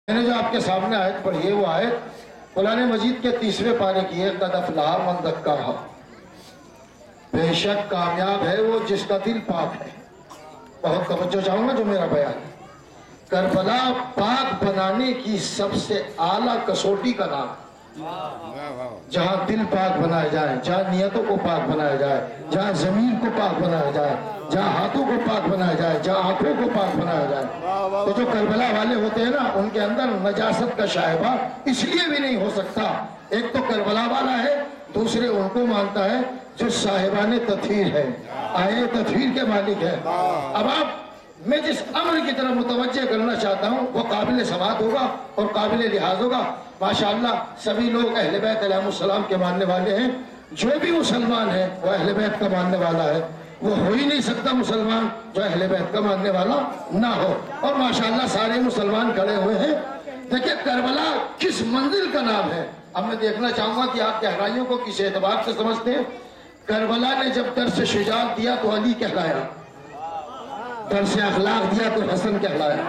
میں نے جو آپ کے سامنے آیت پڑھی ہے وہ آیت قرآن مجید کے 30ویں پارے کی ہے۔ قد افلح من زکاھا، بے شک کامیاب ہے وہ جس کا دل پاک ہے۔ بہت توجہ چاہوں گا جو میرا بیان ہے۔ کربلا پاک بنانے کی سب سے اعلیٰ کسوٹی کا نام ہے۔ جہاں دل پاک بنائے جائیں، جہاں نیتوں کو پاک بنایا جائے، جہاں زمین کو پاک بنایا جائے، جہاں ہاتھوں کو پاک بنایا جائے، جہاں آنکھوں کو پاک بنایا جائے۔ تو جو کربلا والے ہوتے ہیں نا، ان کے اندر نجاست کا شائبہ اس لیے بھی نہیں ہو سکتا۔ ایک تو کربلا والا ہے، دوسرے ان کو مانتا ہے جو صاحبان تطہیر ہے، آئے تطہیر کے مالک ہے۔ اب آپ میں جس امر کی طرف متوجہ کرنا چاہتا ہوں وہ قابل سماعت ہوگا اور قابل لحاظ ہوگا۔ ماشاءاللہ سبھی لوگ اہل بیت علیہ السلام کے ماننے والے ہیں۔ جو بھی مسلمان ہے وہ اہل بیت کا ماننے والا ہے۔ وہ ہو ہی نہیں سکتا مسلمان جو اہل بیت کا ماننے والا نہ ہو۔ اور ماشاءاللہ سارے مسلمان کھڑے ہوئے ہیں۔ دیکھیں کربلا کس منزل کا نام ہے۔ اب میں دیکھنا چاہوں گا کہ آپ گہرائیوں کو کس اعتبار سے سمجھتے ہیں۔ کربلا نے جب درس شجاعت دیا تو علی کہلایا، درس اخلاق دیا تو حسن کہلایا،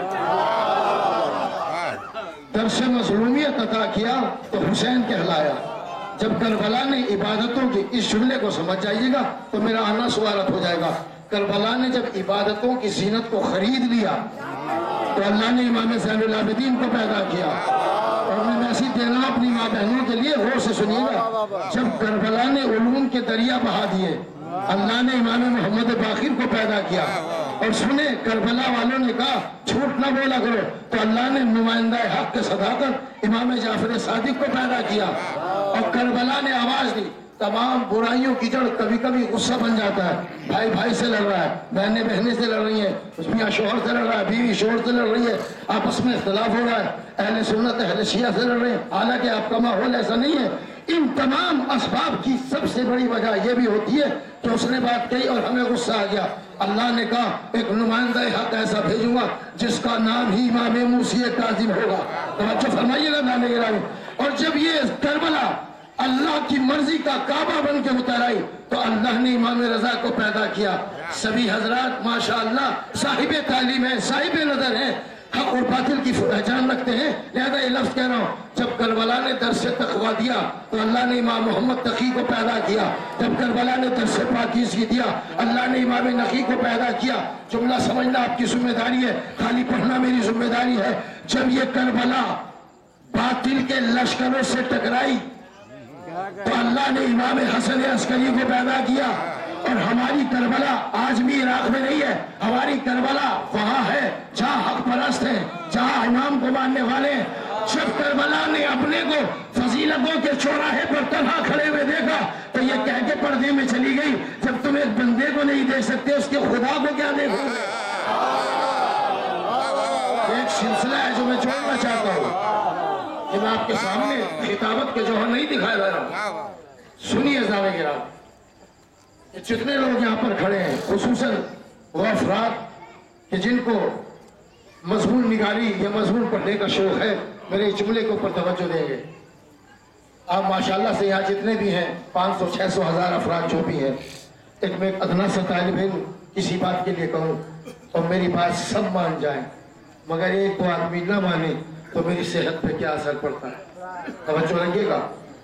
درس مظلومیت عطا کیا تو حسین کہلایا۔ جب کربلا نے عبادتوں کی اس جملے کو سمجھ جائیے گا تو میرا آنا سوالت ہو جائے گا۔ کربلا نے جب عبادتوں کی زینت کو خرید لیا تو اللہ نے امام زین العابدین کو پیدا کیا۔ اور میں میسیج دینا اپنی ماں بہنوں کے لیے، غور سے سنیے گا۔ جب کربلا نے علوم کے دریا بہا دیے، اللہ نے امام محمد باقر کو پیدا کیا۔ اور سنے کربلا والوں نے کہا جھوٹ نہ بولا کرو، تو اللہ نے نمائندہ حق کے صداقت امام جعفر صادق کو پیدا کیا۔ اور کربلا نے آواز دی، تمام برائیوں کی جڑ کبھی کبھی غصہ بن جاتا ہے۔ بھائی بھائی سے لڑ رہا ہے، بہنیں بہنیں سے لڑ رہی ہیں، میاں شوہر سے لڑ رہا ہے، بیوی شوہر سے لڑ رہی ہے، آپس میں اختلاف ہو رہا ہے، اہل سنت اہل شیعہ سے لڑ رہے ہیں، حالانکہ آپ کا ماحول ایسا نہیں ہے۔ ان تمام اسباب کی سب سے بڑی وجہ یہ بھی ہوتی ہے کہ اس نے بات کہی اور ہمیں غصہ آ گیا۔ اللہ نے کہا ایک نمائندہ حق ایسا بھیجوں گا جس کا نام ہی امام موسی کاظم ہوگا۔ توجہ فرمائیے گا نام گرامی۔ اور جب یہ کربلا اللہ کی مرضی کا کعبہ بن کے اتر آئی تو اللہ نے امام رضا کو پیدا کیا۔ سبھی حضرات ماشاءاللہ صاحب تعلیم ہیں، صاحب نظر ہیں، حق اور باطل کی پہچان رکھتے ہیں، لہذا یہ لفظ کہہ رہا ہوں۔ جب کربلا نے درس تقویٰ دیا تو اللہ نے امام محمد تقی کو پیدا کیا۔ جب کربلا نے درس پاکیزگی دیا اللہ نے امام نقی کو پیدا کیا۔ جملہ سمجھنا آپ کی ذمہ داری ہے، خالی پڑھنا میری ذمہ داری ہے۔ جب یہ کربلا باطل کے لشکروں سے ٹکرائی تو اللہ نے امام حسن عسکری کو پیدا کیا۔ اور ہماری کربلا آج بھی عراق میں نہیں ہے، ہماری کربلا وہاں ہے جہاں حق پرست ہیں، جہاں امام کو ماننے والے ہیں۔ جب کربلا نے اپنے کو فضیلتوں کے چوراہے پر تنہا کھڑے ہوئے دیکھا تو یہ کہہ کے پردے میں چلی گئی، جب تم ایک بندے کو نہیں دیکھ سکتے اس کے خدا کو کیا دیکھو گے۔ ایک سلسلہ ہے جو میں جوڑنا چاہتا ہوں کہ میں آپ کے سامنے خطابت کے جوہر نہیں دکھایا جا رہا۔ سنیے زاویہ گرامی، جتنے لوگ یہاں پر کھڑے ہیں خصوصاً وہ افراد کہ جن کو مضمون نگاری یا مضمون پڑھنے کا شوق ہے، میرے اس جملے کے اوپر توجہ دیں گے۔ آپ ماشاءاللہ سے یہاں جتنے بھی ہیں 500 600 ہزار افراد جو بھی ہیں، ایک میں ایک ادنا سا طالب علم کسی بات کے لیے کہوں تو میری بات سب مان جائیں، مگر ایک تو آدمی نہ مانے تو میری صحت پہ کیا اثر پڑتا ہے۔ توجہ رکھیے گا۔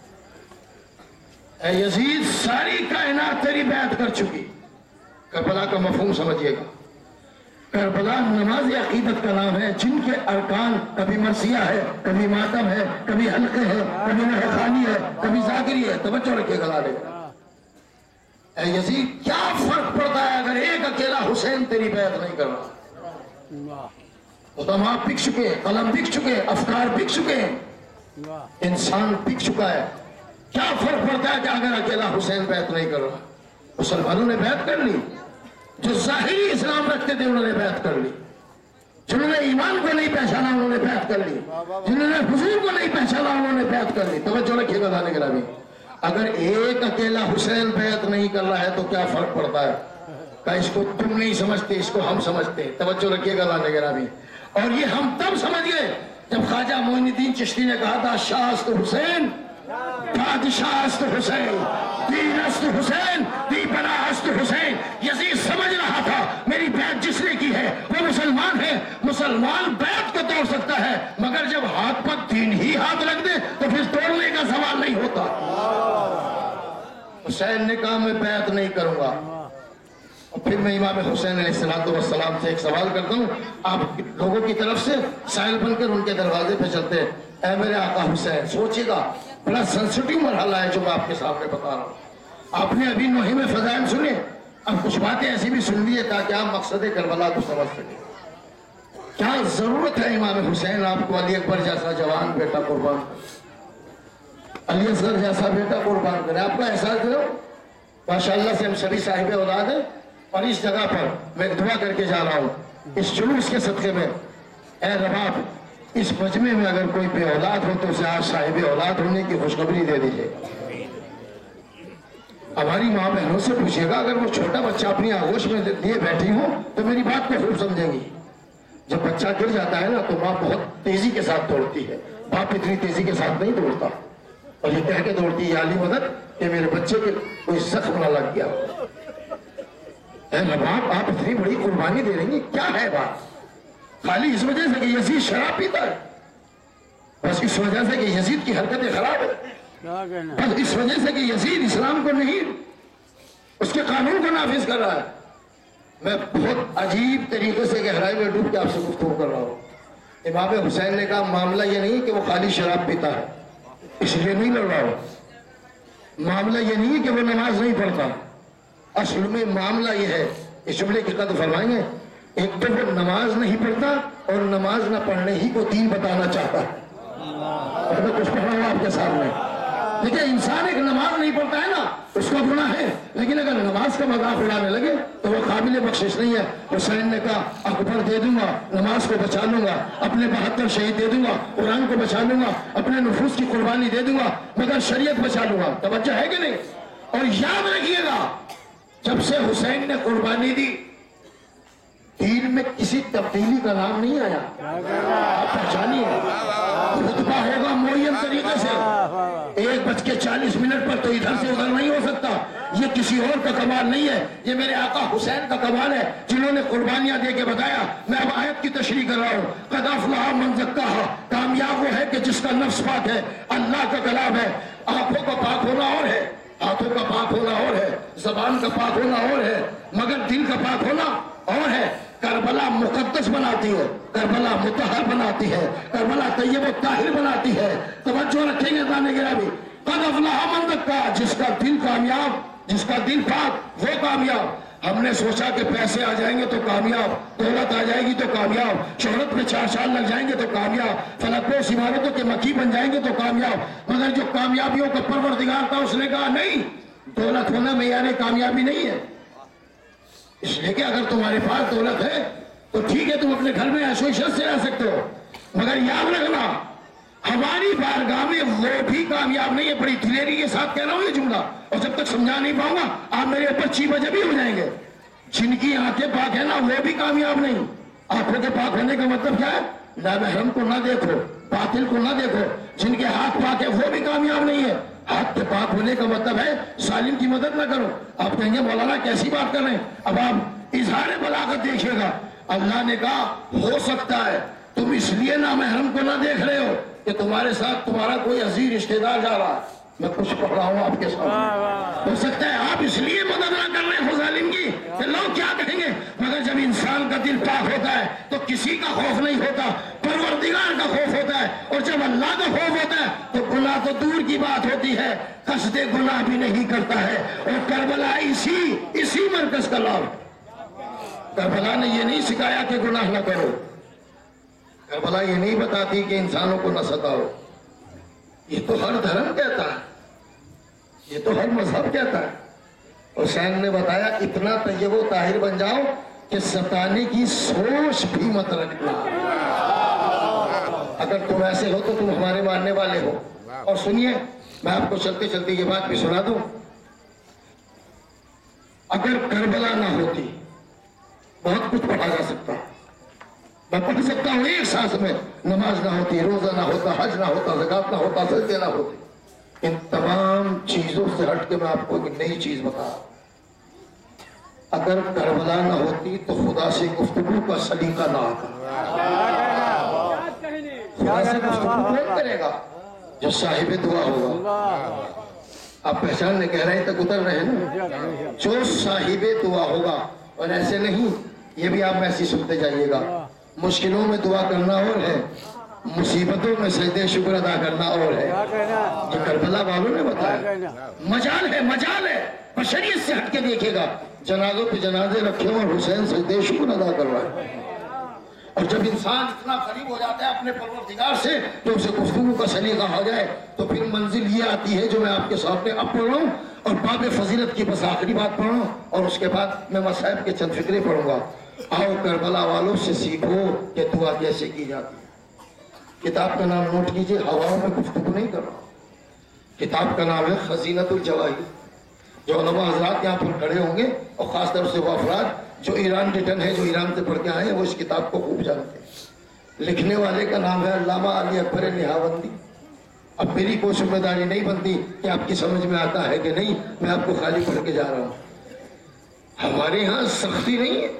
اے یزید ساری کائنات تیری بیعت کر چکی۔ کربلا کا مفہوم سمجھیے گا۔ کربلا نماز عقیدت کا نام ہے جن کے ارکان کبھی مرثیہ ہے، کبھی ماتم ہے، کبھی حلقے ہے، کبھی نہخانی ہے، کبھی ذاکری ہے۔ توجہ رکھیے گا لالے۔ اے یزید کیا فرق پڑتا ہے اگر ایک اکیلا حسین تیری بیعت نہیں کر رہا؟ علماء بک چکے، قلم بک چکے، افکار بک چکے، انسان بک چکا ہے۔ کیا فرق پڑتا ہے کہ اگر اکیلا حسین بیعت نہیں کر رہا؟ مسلمانوں نے بیعت کر لی، جو ظاہری اسلام رکھتے تھے انہوں نے بیعت کر لی، جنہوں نے ایمان کو نہیں پہچانا انہوں نے بیعت کر لی، جنہوں نے حضور کو نہیں پہچانا انہوں نے بیعت کر لی۔ توجہ رکھیے گا دانے گرامی۔ اگر ایک اکیلا حسین بیعت نہیں کر رہا ہے تو کیا فرق پڑتا ہے؟ کہ اس کو تم نہیں سمجھتے، اس کو ہم سمجھتے ہیں۔ توجہ رکھیے گا دانے گرامی۔ اور یہ ہم تب سمجھ گئے جب خواجہ معین الدین چشتی نے کہا تھا شاہ است حسین، بادشاہ است حسین، دین است حسین، دی پناہ است حسین۔ یزید سمجھ رہا تھا میری بیعت جس نے کی ہے وہ مسلمان ہے، مسلمان بیعت کو توڑ سکتا ہے، مگر جب جب ہاتھ پر 3 ہی ہاتھ رکھ دے تو پھر توڑنے کا سوال نہیں ہوتا۔ حسین نے کہا میں بیعت نہیں کروں گا۔ اور پھر میں امام حسین علیہ السلام سے ایک سوال کرتا ہوں، آپ لوگوں کی طرف سے سائل بن کر ان کے دروازے پہ چلتے ہیں، اے میرے آقا حسین، سوچئے گا بڑا سینسٹیو مرحلہ ہے جو میں آپ کے سامنے بتا رہا ہوں۔ آپ نے ابھی نوحیم فضائل سنے، اب کچھ باتیں ایسی بھی سن لیے تاکہ آپ مقصد کربلا کو سمجھ سکیں۔ کیا ضرورت ہے امام حسین آپ کو علی اکبر جیسا جوان بیٹا قربان کرے، علی اصغر جیسا بیٹا قربان کرے؟ آپ کا احساس کرو، ماشاءاللہ سے ہم سبھی صاحب اولاد ہیں، اور اس جگہ پر میں دعا کر کے جا رہا ہوں اس جلوس کے صدقے میں، اے رباب اس مجمع میں اگر کوئی بے اولاد ہو تو اسے آج صاحب اولاد ہونے کی خوشخبری دے دیجئے۔ ہماری ماں بہنوں سے پوچھئے گا، اگر وہ چھوٹا بچہ اپنی آغوش میں لیے بیٹھی ہو تو میری بات کو خوب سمجھیں گی۔ جب بچہ گر جاتا ہے نا تو ماں بہت تیزی کے ساتھ دوڑتی ہے، باپ اتنی تیزی کے ساتھ نہیں دوڑتا، اور یہ کہہ کے دوڑتی ہے یا علی مدد کہ میرے بچے کے کوئی زخم نہ لگ گیا۔ اے رباب آپ اتنی بڑی قربانی دے رہی ہیں، کیا ہے بات؟ خالی اس وجہ سے کہ یزید شراب پیتا ہے، بس اس وجہ سے کہ یزید کی حرکتیں خراب ہے، بس اس وجہ سے کہ یزید اسلام کو نہیں اس کے قانون کو نافذ کر رہا ہے؟ میں بہت عجیب طریقے سے گہرائی میں ڈوب کے آپ سے گفتگو کر رہا ہوں۔ امام حسین نے کہا معاملہ یہ نہیں کہ وہ خالی شراب پیتا ہے اس لیے نہیں لڑ رہا ہو، معاملہ یہ نہیں کہ وہ نماز نہیں پڑھتا، اصل میں معاملہ یہ ہے، اس جملے کی قدر فرمائیں گے، ایک تو وہ نماز نہیں پڑھتا اور نماز نہ پڑھنے ہی کو دین بتانا چاہتا ہے۔ اور میں کچھ پڑھ رہا ہوں آپ کے سامنے، دیکھیں انسان ایک نماز نہیں پڑھتا ہے نا اس کا گناہ ہے، لیکن اگر نماز کا مذاق اڑانے لگے تو وہ قابل بخشش نہیں ہے۔ حسین نے کہا اکبر دے دوں گا، نماز کو بچا لوں گا، اپنے 72 شہید دے دوں گا، قرآن کو بچا لوں گا، اپنے نفوس کی قربانی دے دوں گا، مگر شریعت بچا لوں گا۔ توجہ ہے کہ نہیں؟ اور یاد رکھیے گا جب سے حسین نے قربانی دی دین میں کسی تبدیلی کا نام نہیں آیا، آپ پہچانیے، خطبہ ہوگا معین طریقے سے 1:40 پر تو ادھر سے ادھر نہیں ہو سکتا، یہ کسی اور کا کمال نہیں ہے، یہ میرے آقا حسین کا کمال ہے جنہوں نے قربانیاں دے کے بتایا۔ میں اب آیت کی تشریح کر رہا ہوں، قد افلح من زکاہا، کامیاب وہ ہے کہ جس کا نفس پاک ہے، اللہ کا کلام ہے۔ آنکھوں کا پاک ہونا اور ہے، ہاتھوں کا پاک ہونا اور ہے، زبان کا پاک ہونا اور ہے، مگر دل کا پاک ہونا اور ہے۔ کربلا مقدس بناتی ہے، کربلا مطہر بناتی ہے، کربلا طیب و طاہر بناتی ہے۔ توجہ رکھیں گے دانے گرامی، قد افلح من زکاہا، جس کا دل کامیاب، جس کا دل پاک وہ کامیاب۔ ہم نے سوچا کہ پیسے آ جائیں گے تو کامیاب، دولت آ جائے گی تو کامیاب، شہرت میں 4 سال لگ جائیں گے تو کامیاب، فلکوس عمارتوں کے مکی بن جائیں گے تو کامیاب، مگر جو کامیابیوں کا پروردگار تھا اس نے کہا نہیں، دولت ہونا معیار کامیابی نہیں ہے۔ اس لیے کہ اگر تمہارے پاس دولت ہے تو ٹھیک ہے، تم اپنے گھر میں عیش و عشرت سے رہ سکتے ہو، مگر یاد رکھنا ہماری بارگاہ میں وہ بھی کامیاب نہیں ہے۔ بڑی دلیری کے ساتھ کہہ رہا ہوں یہ جملہ، اور جب تک سمجھا نہیں پاؤں گا آپ میرے اوپر چیبہ جبی ہو جائیں گے۔ جن کی آنکھیں پاک ہے نا وہ بھی کامیاب نہیں۔ آنکھوں کے پاک ہونے کا مطلب کیا ہے؟ نامحرم کو نہ دیکھو، باطل کو نہ دیکھو۔ جن کے ہاتھ پاک ہے وہ بھی کامیاب نہیں ہے۔ ہاتھ کے پاک ہونے کا مطلب ہے ظالم کی مدد نہ کرو۔ آپ کہیں گے مولانا کیسی بات کر رہے ہیں؟ اب آپ اظہار بلاغت دیکھیے گا، اللہ نے کہا ہو سکتا ہے تم اس لیے نامحرم کو نہ دیکھ رہے ہو کہ تمہارے ساتھ تمہارا کوئی عزیز رشتہ دار جا رہا ہے۔ میں کچھ پڑھ رہا ہوں آپ کے ساتھ، ہو سکتا ہے آپ اس لیے مدد نہ کر رہے ہو ظالم کی کہ لوگ کیا کہیں گے، مگر جب انسان کا دل پاک ہوتا ہے تو کسی کا خوف نہیں ہوتا، پروردگار کا خوف ہوتا ہے، اور جب اللہ کا خوف ہوتا ہے تو گناہ تو دور کی بات ہوتی ہے، قصد گناہ بھی نہیں کرتا ہے۔ اور کربلا اسی مرکز کا لام، کربلا نے یہ نہیں سکھایا کہ گناہ نہ کرو، کربلا یہ نہیں بتاتی کہ انسانوں کو نہ ستاؤ، یہ تو ہر دھرم کہتا ہے، یہ تو ہر مذہب کہتا ہے۔ حسین نے بتایا اتنا طیب و طاہر بن جاؤ کہ ستانے کی سوچ بھی مت رکھنا، اگر تم ایسے ہو تو تم ہمارے ماننے والے ہو۔ اور سنیے، میں آپ کو چلتے چلتے یہ بات بھی سنا دوں، اگر کربلا نہ ہوتی بہت کچھ پڑھا جا سکتا، میں پڑھ سکتا ہوں ایک سانس میں، نماز نہ ہوتی، روزہ نہ ہوتا، حج نہ ہوتا، زکات نہ ہوتا، سجدے نہ ہوتے۔ ان تمام چیزوں سے ہٹ کے میں آپ کو ایک نئی چیز بتا، اگر کربلا نہ ہوتی تو خدا سے گفتگو کا سلیقہ نہ آتا، خدا سے گفتگو کون کرے گا؟ جو صاحب دعا ہوگا. آپ پہچاننے گہرائی تک اتر رہے ہیں نا. جو صاحب دعا ہوگا. اور ایسے نہیں، یہ بھی آپ ایسی سنتے جائیے گا، مشکلوں میں دعا کرنا اور ہے، مصیبتوں میں سجدے شکر ادا کرنا اور ہے. جو کربلا والوں نے بتایا مجال ہے، مجال ہے. بشریت سے ہٹ کے دیکھے گا، جنازوں پہ جنازے رکھے اور حسین سجدے شکر ادا کروائے. اور جب انسان اتنا قریب ہو جاتا ہے اپنے پروردگار سے تو اسے گفتگو کا سلیقہ ہو جائے تو پھر منزل یہ آتی ہے جو میں آپ کے سامنے اب پڑھ رہا ہوں. اور باب فضیلت کی بس آخری بات پڑھ رہا ہوں اور اس کے بعد میں مصائب کے چند فکرے پڑھوں گا. آؤ کربلا والوں سے سیکھو کہ دعا کیسے کی جاتی ہے. کتاب کا نام نوٹ کیجئے، ہواؤں میں گفتگو نہیں کر رہا. کتاب کا نام ہے خزینۃ الجواہر. جو علماء حضرات یہاں پر کھڑے ہوں گے اور خاص طور سے وہ افراد جو ایران ریٹن ہے، جو ایران سے پڑھ کے آئے ہیں، وہ اس کتاب کو خوب جانتے ہیں. لکھنے والے کا نام ہے علامہ علی اکبر نہاوندی. اب میری کوئی ذمہ داری نہیں بنتی کہ آپ کی سمجھ میں آتا ہے کہ نہیں، میں آپ کو خالی پڑھ کے جا رہا ہوں. ہمارے ہاں سختی نہیں ہے.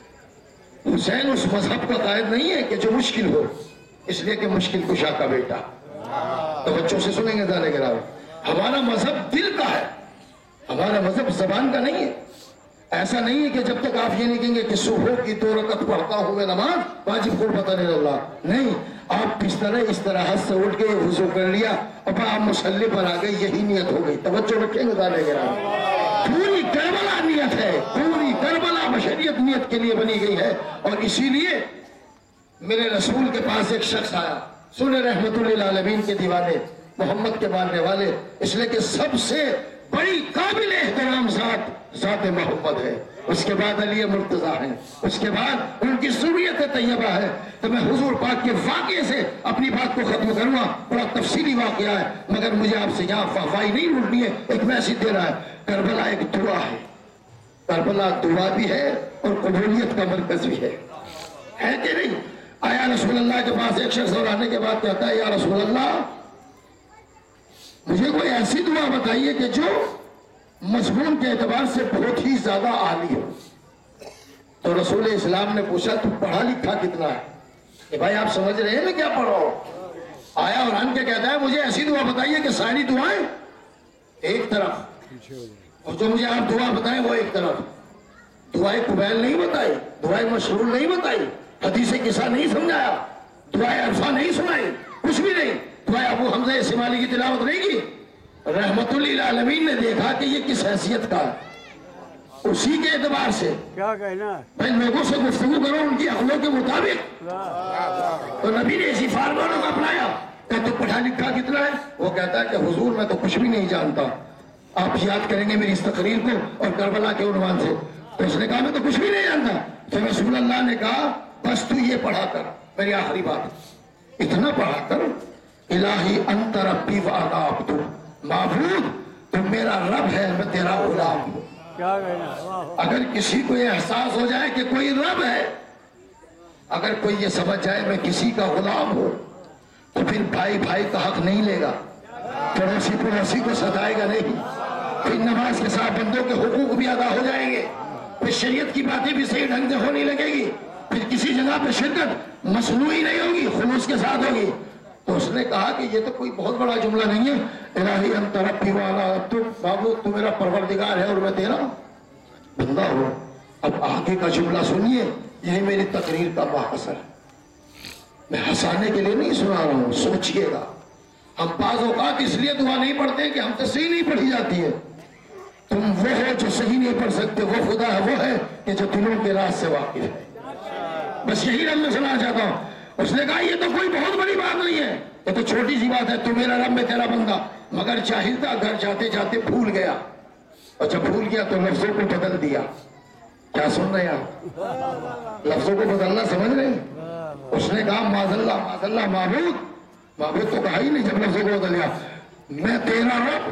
حسین اس مذہب کا قائد نہیں ہے کہ جو مشکل ہو، اس لیے کہ مشکل کشا کا بیٹا. تو بچوں سے سنیں گے دانے گراؤ، ہمارا مذہب دل کا ہے، ہمارا مذہب زبان کا نہیں ہے. ایسا نہیں ہے کہ جب تک آپ یہ نہیں کہیں گے کہ صبح کی 2 رکعت پڑھتا ہوں میں نماز واجب قربت اللہ، نہیں. آپ کس طرح اس طرح حد سے اٹھ کے وضو کر لیا اور آپ مصلی پر آ گئے، یہی نیت ہو گئی. توجہ رکھیں گے دانے گراؤ، پوری کربلا نیت ہے، پوری کربلا بشریت نیت کے لیے بنی گئی ہے. اور اسی لیے میرے رسول کے پاس ایک شخص آیا، سن رحمت للعالمین کے دیوانے، محمد کے ماننے والے، اس لیے کہ سب سے بڑی قابل احترام ذات محمد ہے. اس کے بعد علی مرتضیٰ ہیں، اس کے بعد ان کی ذریت طیبہ ہے. تو میں حضور پاک کے واقعے سے اپنی بات کو ختم کروں گا. بڑا تفصیلی واقعہ ہے مگر مجھے آپ سے یہاں فافائی نہیں لوٹنی ہے، ایک میسج دے رہا ہے. کربلا ایک دعا ہے، کربلا دعا بھی ہے اور قبولیت کا مرکز بھی ہے کہ نہیں؟ آیا رسول اللہ کے پاس ایک شخص اور آنے کے بعد کہتا ہے، یا رسول اللہ مجھے کوئی ایسی دعا بتائیے کہ جو مضمون کے اعتبار سے بہت ہی زیادہ عالی ہو. تو رسول اسلام نے پوچھا تو پڑھا لکھا کتنا ہے؟ کہ بھائی آپ سمجھ رہے ہیں میں کیا پڑھ رہا ہوں؟ آیا اور آن کے کہتا ہے مجھے ایسی دعا بتائیے کہ ساری دعائیں ایک طرف اور جو مجھے آپ دعا بتائیں وہ ایک طرف. دعائیں قبیل نہیں بتائی، دعائیں مشہور نہیں بتائی، حدیث قصہ نہیں سمجھایا، دعائیں عرفہ نہیں سنائی، کچھ بھی نہیں. دعائیں ابو حمزہ شمالی کی تلاوت نہیں کی. رحمت للعالمین نے دیکھا کہ یہ کس حیثیت کا ہے، اسی کے اعتبار سے کیا کہنا ہے؟ بھائی لوگوں سے گفتگو کرو ان کی عقلوں کے مطابق. تو نبی نے اسی فارمولوں کو اپنایا کہ تو پڑھا لکھا کتنا ہے؟ وہ کہتا ہے کہ حضور میں تو کچھ بھی نہیں جانتا. آپ یاد کریں گے میری اس تقریر کو اور کربلا کے عنوان سے. تو اس نے کہا میں تو کچھ بھی نہیں جانتا. تو رسول اللہ نے کہا بس تو یہ پڑھا کر، میری آخری بات، اتنا پڑھا کر، الہی انت ربی وانا عبد، معبود تو میرا رب ہے میں تیرا غلام ہوں. کیا کہنا ہے؟ اگر کسی کو یہ احساس ہو جائے کہ کوئی رب ہے، اگر کوئی یہ سمجھ جائے میں کسی کا غلام ہوں، تو پھر بھائی بھائی کا حق نہیں لے گا، پڑوسی پڑوسی کو ستائے گا نہیں، پھر نماز کے ساتھ بندوں کے حقوق بھی ادا ہو جائیں گے، پھر شریعت کی باتیں بھی صحیح ڈھنگ سے ہونے لگے گی، پھر کسی جگہ پہ شرکت مصنوعی نہیں ہوگی، خلوص کے ساتھ ہوگی. تو اس نے کہا کہ یہ تو کوئی بہت بڑا جملہ نہیں ہے، الہی انت ربی وانا عبد، معبود تو میرا پروردگار ہے اور میں تیرا بندہ ہوں. اب آگے کا جملہ سنیے، یہی میری تقریر کا مختصر ہے. میں ہنسانے کے لیے نہیں سنا رہا ہوں، سوچئے گا. ہم بعض اوقات اس لیے دعا نہیں پڑھتے کہ ہم سے صحیح نہیں پڑھی جاتی ہے. تم وہ ہو جو صحیح نہیں پڑھ سکتے، وہ خدا ہے وہ ہے کہ جو دلوں کے راز سے واقف ہے. بس یہی رب میں سنا چاہتا ہوں. اس نے کہا یہ تو کوئی بہت بڑی بات نہیں ہے، یہ تو چھوٹی سی بات ہے، تو میرا رب میں تیرا بندہ. مگر جاہل تھا، گھر جاتے جاتے بھول گیا، اور جب بھول گیا تو لفظوں کو بدل دیا. کیا سن رہے ہیں آپ؟ لفظوں کو بدلنا سمجھ رہے ہیں؟ اس نے کہا معاذ اللہ معبود، معبود تو کہا ہی نہیں جب لفظوں کو بدل دیا. میں تیرا رب.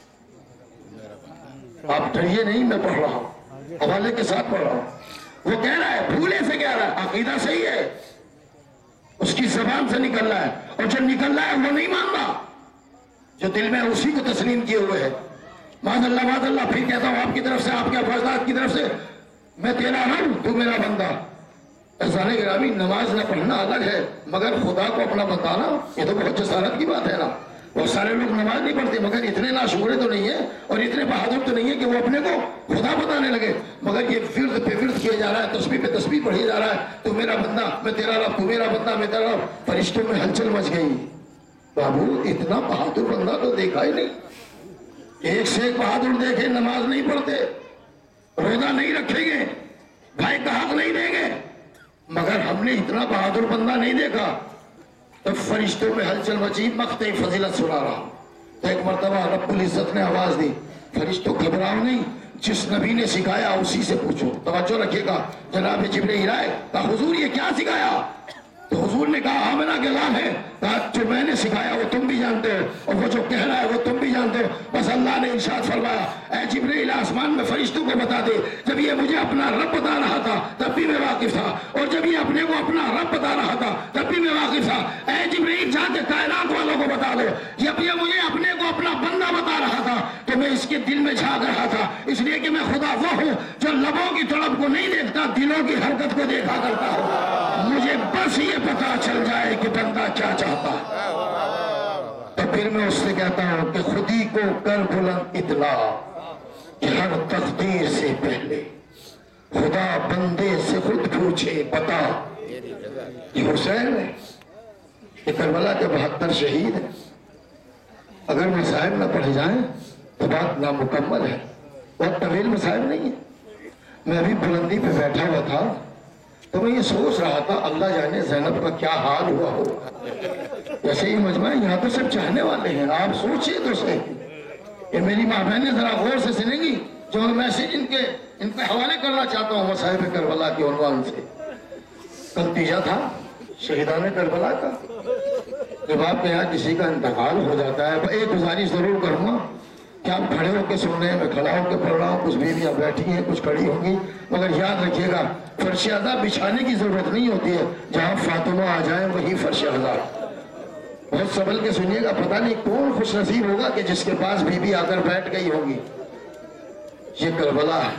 آپ ڈریے نہیں، میں پڑھ رہا ہوں، حوالے کے ساتھ پڑھ رہا ہوں. وہ کہہ رہا ہے، بھولے سے کہہ رہا ہے، عقیدہ صحیح ہے، اس کی زبان سے نکل رہا ہے، اور جو نکل رہا ہے وہ نہیں مانتا، جو دل میں اسی کو تسلیم کیے ہوئے ہے. معاذ اللہ. پھر کہتا ہوں آپ کی طرف سے، آپ کے افراد کی طرف سے، میں تیرا رب تو میرا بندہ. عزیزان گرامی، نماز نہ پڑھنا الگ ہے، مگر خدا کو اپنا بتانا یہ تو بہت جسارت کی بات ہے نا۔ بہت سارے لوگ نماز نہیں پڑھتے مگر اتنے ناشکرے تو نہیں ہیں اور اتنے بہادر تو نہیں ہیں کہ وہ اپنے کو خدا بتانے لگے، مگر یہ ورد پہ ورد کیا جا رہا ہے، تسبیح پہ تسبیح پڑھی جا رہا ہے، تو میرا بندہ میں تیرا رب، تو میرا بندہ میں تیرا رب۔ فرشتوں میں ہلچل مچ گئی، بابو اتنا بہادر بندہ تو دیکھا ہی نہیں۔ ایک سے ایک بہادر دیکھے، نماز نہیں پڑھتے، روزہ نہیں رکھیں گے، بھائی کا حق نہیں دیں گے، مگر ہم نے اتنا بہادر بندہ نہیں دیکھا۔ تو فرشتوں میں ہلچل مچی، مقطع فضیلت سنا رہا۔ تو ایک مرتبہ رب العزت نے آواز دی، فرشتوں گھبراؤ نہیں، جس نبی نے سکھایا اسی سے پوچھو۔ توجہ رکھیے گا، جناب جبرائیل آئے، کہا حضور یہ کیا سکھایا؟ تو حضور نے کہا آمنہ کے لام ہے، کہا جو میں نے سکھایا وہ تم بھی جانتے ہو اور وہ جو کہہ رہا ہے وہ تم بھی جانتے ہو۔ بس اللہ نے ارشاد فرمایا، اے جبرائیل آسمان میں فرشتوں کو بتا دے، جب یہ مجھے اپنا رب بتا رہا تھا تب بھی میں واقف تھا، اور جب یہ اپنے کو اپنا رب بتا رہا تھا تب بھی میں واقف تھا۔ اے جبرائیل جا کے کائنات والوں کو بتا دو، جب یہ مجھے اپنے کو اپنا بندہ بتا رہا تھا تو میں اس کے دل میں جھانک رہا تھا، اس لیے کہ میں خدا وہ ہوں جو لبوں کی طلب کو نہیں دیکھتا، دلوں کی حرکت کو دیکھا کرتا ہوں۔ مجھے بس یہ پتا چل جائے کہ بندہ کیا چاہتا ہے، تو پھر میں اس سے کہتا ہوں کہ خودی کو کر بلند اطلاع کہ ہر تقدیر سے پہلے خدا بندے سے خود پوچھے بتا یہ حسین ہے، یہ کربلا کے 72 شہید ہیں۔ اگر مصائب نہ پڑھ جائیں تو بات نامکمل ہے، بہت طویل مصائب نہیں ہے۔ میں ابھی بلندی پہ بیٹھا ہوا تھا تو میں یہ سوچ رہا تھا اللہ جانے زینب کا کیا حال ہوا ہوگا۔ جیسے ہی مجمع ہے یہاں تو سب چاہنے والے ہیں، آپ سوچئے تو صحیح، یہ میری ماں بہنیں ذرا غور سے سنیں گی جو میں میسج ان پہ حوالے کرنا چاہتا ہوں مصائب کربلا کے عنوان سے۔ کل تیجا تھا شہیدان کربلا کا، جب آپ کے یہاں کسی کا انتقال ہو جاتا ہے ایک گزارش ضرور کروں گا کہ آپ کھڑے ہو کے سن رہے ہیں، میں کھڑا ہو کے پڑھ رہا ہوں، کچھ بیویاں بیٹھی ہیں کچھ کھڑی ہوں گی، مگر یاد رکھیے گا فرش اعلیٰ بچھانے کی ضرورت نہیں ہوتی ہے، جہاں فاطمہ آ جائیں وہی فرش اعلیٰ۔ بہت سنبھل کے سنیے گا، پتہ نہیں کون خوش نصیب ہوگا کہ جس کے پاس بی بی آ کر بیٹھ گئی ہوگی۔ یہ کربلا ہے۔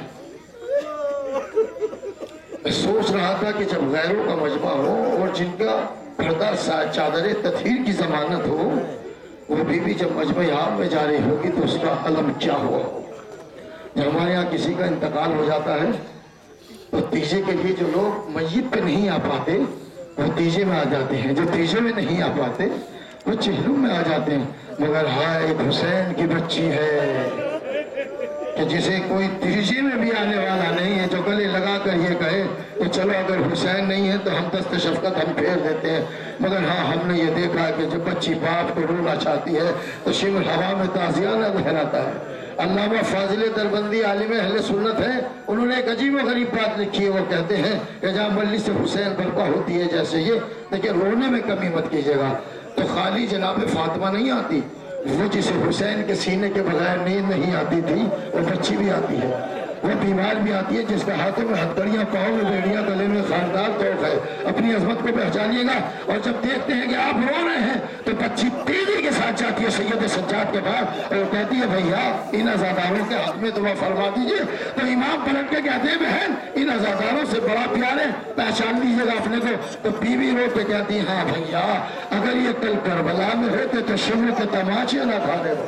میں سوچ رہا تھا کہ جب غیروں کا مجمع ہو اور جن کا پردہ چادر تطہیر کی ضمانت ہو، وہ بی بی جب مجمع عام میں جا رہی ہوگی تو اس کا علم کیا ہوا ہو۔ جب ہمارے یہاں کسی کا انتقال ہو جاتا ہے تو تیجے کے لیے جو لوگ میت پہ نہیں آ پاتے وہ تیجے میں آ جاتے ہیں، جو تیجے میں نہیں آ پاتے وہ چہلوں میں آ جاتے ہیں، مگر ہائے ایک حسین کی بچی ہے کہ جسے کوئی تیجے میں بھی آنے والا نہیں ہے، جو گلے لگا کر یہ کہے کہ چلو اگر حسین نہیں ہے تو ہم دست شفقت ہم پھیر دیتے ہیں، مگر ہاں ہم نے یہ دیکھا ہے کہ جب بچی باپ کو رونا چاہتی ہے تو شمر ہوا میں تعزیانہ لہراتا ہے۔ علامہ فاضل دربندی عالم اہل سنت ہے، انہوں نے ایک عجیب و غریب بات لکھی ہے، وہ کہتے ہیں کہ جہاں مجلس حسین برپا ہوتی ہے جیسے یہ، لیکن رونے میں کمی مت کیجیے گا، تو خالی جناب فاطمہ نہیں آتی، وہ جسے حسین کے سینے کے بغیر نیند نہیں آتی تھی وہ بچی بھی آتی ہے، وہ بیمار بھی آتی ہے جس کے ہاتھوں میں ہتھکڑیاں، پاؤں میں بیڑیاں، گلے میں خاندار توق ہے۔ اپنی عظمت کو پہچانیے گا، اور جب دیکھتے ہیں کہ آپ رو رہے ہیں تو بچی تیزی کے ساتھ جاتی ہے سید سجاد کے پاس اور کہتی ہے بھیا ان عزاداروں کے حق میں دعا فرما دیجئے، تو امام پلٹ کے کہتے ہیں بہن ان عزاداروں سے بڑا پیار ہے، پہچان لیجیے گا اپنے کو، تو بیوی رو کے کہتی ہے ہاں بھیا اگر یہ کل کربلا میں ہوتے تو شمر کے تماچے نہ کھانے ہو۔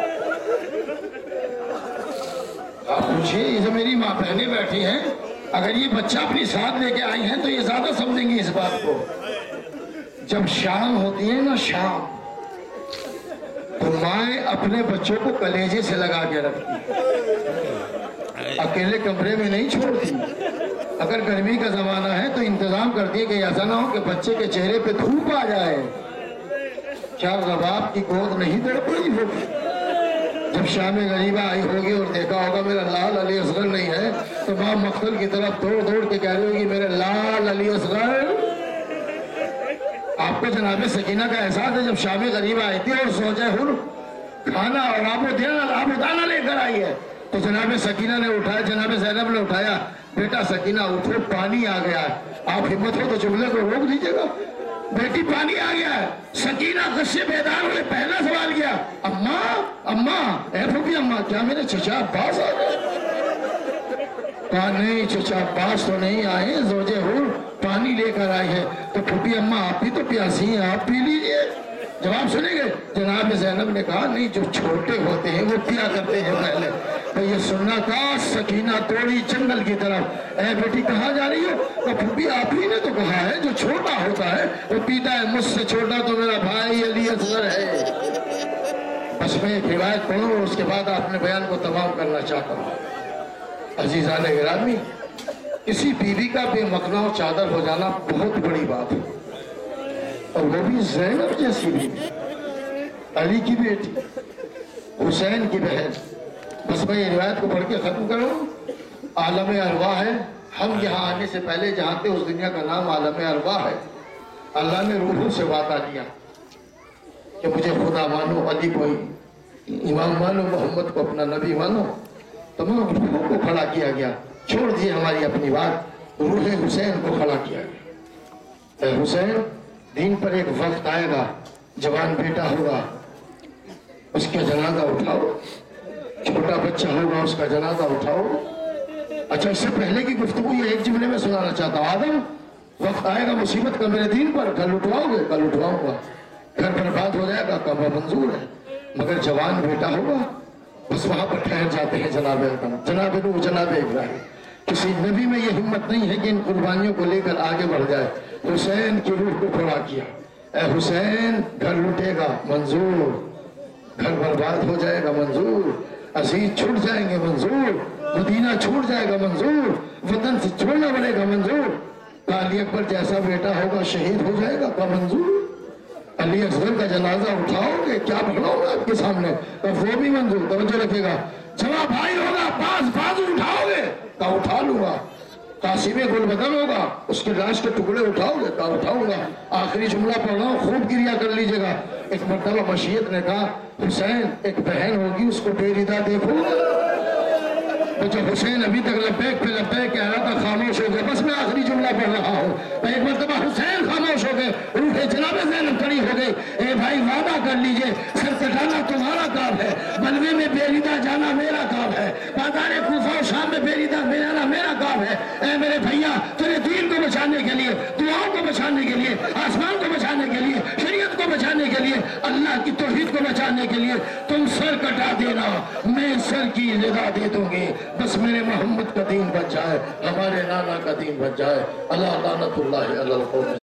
آپ پوچھئے یہ جو میری ماں بہنیں بیٹھی ہیں اگر یہ بچہ اپنی ساتھ لے کے آئی ہیں تو یہ زیادہ سمجھیں گی اس بات کو۔ جب شام ہوتی ہے نا شام، تو مائیں اپنے بچوں کو کلیجے سے لگا کے رکھتی، اکیلے کمرے میں نہیں چھوڑتی۔ اگر گرمی کا زمانہ ہے تو انتظام کرتی ہے کہ ایسا نہ ہو کہ بچے کے چہرے پہ دھوپ آ جائے۔ کیا رباب کی گود نہیں تڑپ رہی ہوگی؟ جب شام غریبہ آئی ہوگی اور دیکھا ہوگا میرا لال علی اصغر نہیں ہے تو ماں مقتل کی طرف دوڑ دوڑ کے کہہ رہی ہوگی میرے لال علی اصغر۔ آپ کو جناب سکینہ کا احساس ہے جب شام غریبہ آئی تھی اور زوجہ حر کھانا اور آب و دانہ لے کر آئی ہے تو جناب سکینہ نے اٹھایا، جناب زینب نے اٹھایا، بیٹا سکینہ اٹھو پانی آ گیا ہے۔ آپ ہمت ہو تو جملے کو روک دیجیے گا، بیٹی پانی آ گیا ہے۔ سکینہ غش سے بیدار ہوئے پہلا سوال کیا اماں اماں اے پھوپھی اماں کیا میرے چچا عباس آ گئے؟ کہا نہیں چچا عباس تو نہیں آئے، زوجے حور پانی لے کر آئی ہے۔ تو پھوپھی اماں آپ بھی تو پیاسی ہیں، آپ پی لیجئے۔ جواب سنیں گے؟ جناب زینب نے کہا نہیں، جو چھوٹے ہوتے ہیں وہ پیا کرتے ہیں پہلے۔ تو یہ سننا تھا، سکینہ توڑی جنگل کی طرف، اے بیٹی کہاں جا رہی ہو؟ تو پھوپھی آپ ہی نے تو کہا ہے جو چھوٹا ہوتا ہے وہ پیتا ہے، مجھ سے چھوٹا تو میرا بھائی علی اصغر ہے۔ بس میں ایک روایت پڑھوں اور اس کے بعد اپنے بیان کو تمام کرنا چاہتا ہوں۔ عزیزان گرامی، کسی بیوی کا بے مکنا چادر ہو جانا بہت بڑی بات ہے، اور وہ بھی زینب جیسی بیوی، علی کی بیٹی، حسین کی بہن۔ بس میں یہ روایت کو پڑھ کے ختم کروں۔ عالم ارواح ہے، ہم یہاں آنے سے پہلے جہاں تھے اس دنیا کا نام عالم ارواح ہے۔ اللہ نے روحوں سے وعدہ لیا کہ مجھے خدا مانو، علی کو امام مانو، محمد کو اپنا نبی مانو۔ تمام روحوں کو کھڑا کیا گیا، چھوڑ دیے ہماری اپنی بات، روح حسین کو کھڑا کیا گیا۔ اے حسین، دین پر ایک وقت آئے گا، جوان بیٹا ہوگا، اس کا جنازہ اٹھاؤ، چھوٹا بچہ ہوگا اس کا جنازہ اٹھاؤ۔ اچھا، اس سے پہلے کی گفتگو یہ ایک جملے میں سنانا چاہتا ہوں۔ آدم، وقت آئے گا مصیبت کا میرے دین پر، کل اٹھواؤ گے؟ کل اٹھواؤں گا۔ گھر برباد ہو جائے گا، کعبہ منظور ہے، مگر جوان بیٹا ہوگا۔ بس وہاں پر ٹھہر جاتے ہیں جناب آدم، جناب نوح، جناب ابراہیم۔ کسی نبی میں یہ ہمت نہیں ہے کہ ان قربانیوں کو لے کر آگے بڑھ جائے۔ حسین کی روح کو کھڑا کیا، اے حسین، گھر لٹے گا منظور، گھر برباد ہو جائے گا منظور، عزیز چھوٹ جائیں گے منظور، مدینہ چھوٹ جائے گا منظور، وطن سے چھوڑنا پڑے گا منظور، علی اکبر جیسا بیٹا ہوگا شہید ہو جائے گا منظور، علی اصغر کا جنازہ اٹھاؤ گے؟ کیا پڑھاؤں گا آپ کے سامنے؟ تو وہ بھی منظور۔ توجہ رکھے گا، جمع بھائی ہوگا، بازو اٹھاؤ گے؟ کہا اٹھا لوں گا۔ قاسم گل بدن ہوگا، اس کے لاش کے ٹکڑے اٹھاؤ گے؟ کہا اٹھاؤں گا۔ آخری جملہ پڑھ رہا ہوں، خوب گریہ کر لیجئے گا۔ ایک مرتبہ مشیت نے کہا، حسین، ایک بہن ہوگی، اس کو بے ردہ دیکھو۔ تو جو حسین ابھی تک لبیک پہ لبیک کہہ رہا تھا، خاموش ہو گئے۔ بس میں آخری جملہ پڑھ رہا ہوں۔ ایک مرتبہ حسین خاموش ہو گئے، روح جناب زینب کھڑی ہو گئی۔ اے بھائی، وعدہ کر لیجئے، سر کٹانا تمہارا کام ہے، بلوے میں بے ردہ جانا میرا کام ہے، بازار کوفہ و شام میں بے ردہ جانا میرا کام ہے۔ اے میرے بھیا، تیرے دین کو بچانے کے لیے، دعاؤں کو بچانے کے لیے، آسمان کو بچانے کے لیے، شریعت کو بچانے کے لیے، اللہ کی توحید کو بچانے کے لیے تم سر کٹا دینا، میں سر کی رضا دے دوں گی۔ بس میرے محمد کا دین بچ جائے، ہمارے نانا کا دین بچ جائے۔ اللہ لعنت اللہ علی القوم۔